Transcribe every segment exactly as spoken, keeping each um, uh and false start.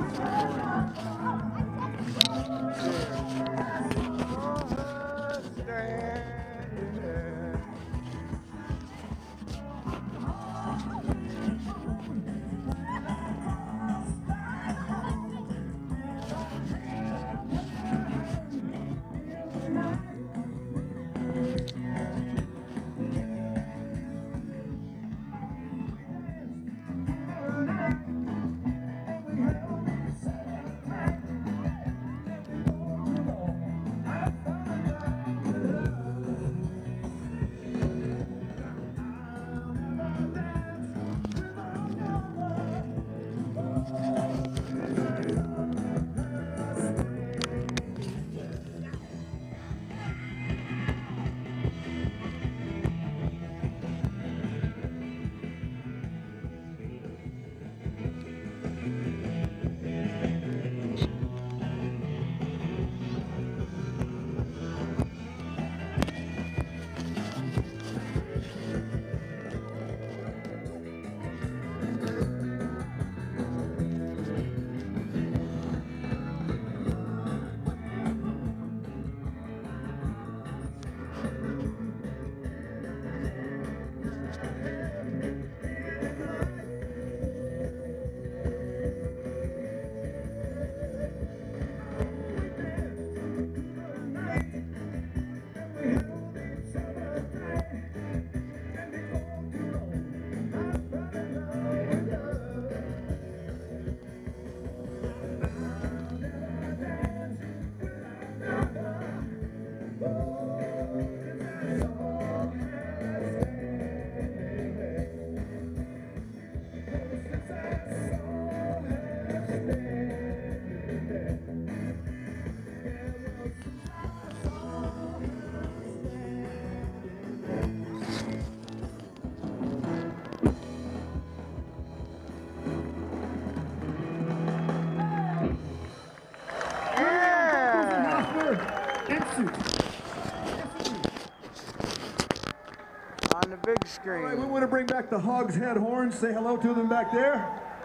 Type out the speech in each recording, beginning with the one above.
On the big screen. All right, we want to bring back the Hogs Head Horns. Say hello to them back there.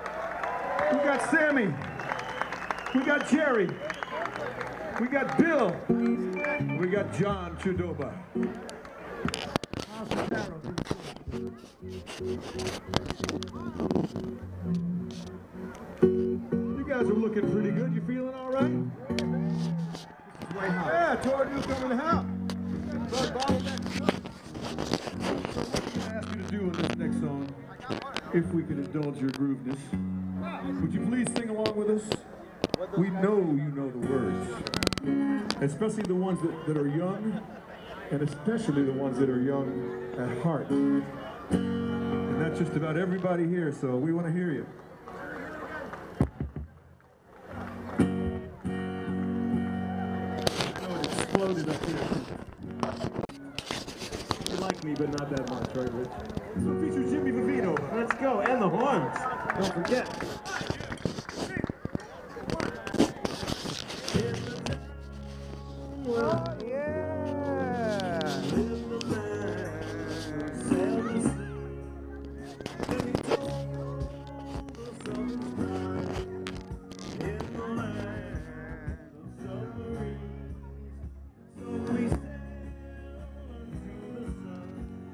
We got Sammy. We got Jerry. We got Bill. We got John Chudoba. You guys are looking pretty good. You feeling all right? Yeah, Tori Duke coming to help. Bud Bottleneck. Ask you to do in this next song, if we can indulge your grooveness. Would you please sing along with us? We know you know the words, especially the ones that, that are young, and especially the ones that are young at heart. And that's just about everybody here, so we want to hear you. I know it exploded up here. You like me, but not that much, right, Rich? So it features Jimmy Vivino. Let's go, and the horns. Don't forget. Oh, yeah.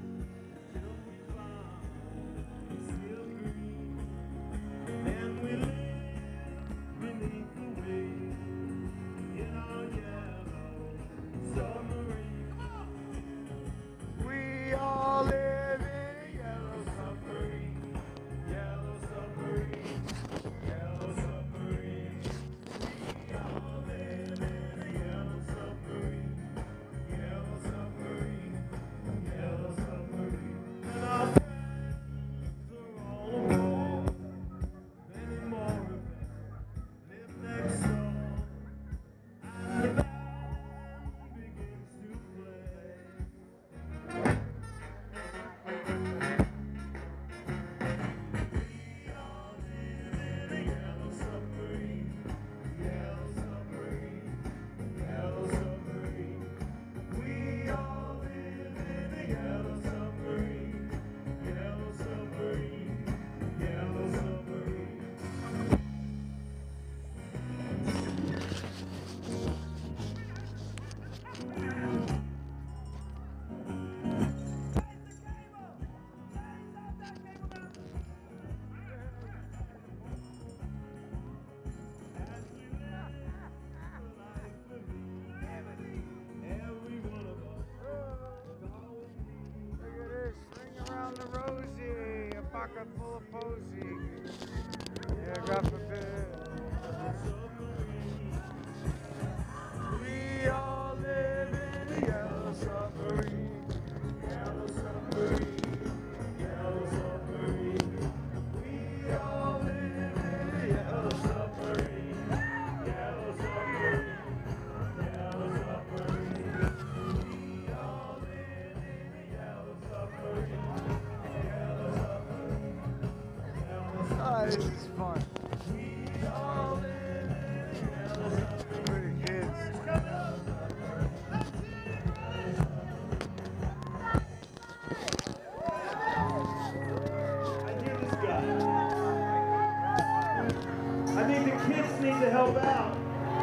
And we pocket full of posy. Yeah, God forbid. We all live in a yellow submarine. Yellow submarine. Yellow submarine. We all live in a yellow submarine. Yellow submarine. Yellow submarine. We all live in a yellow submarine. Yellow submarine. Oh, this is fun. We all live in a yellow submarine. Pretty kids. I hear this guy. I think the kids need to help out.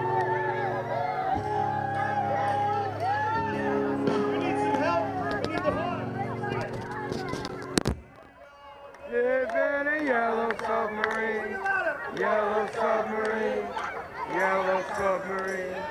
We need some help. We need the horn. Live in a yellow submarine, yellow submarine, yellow submarine.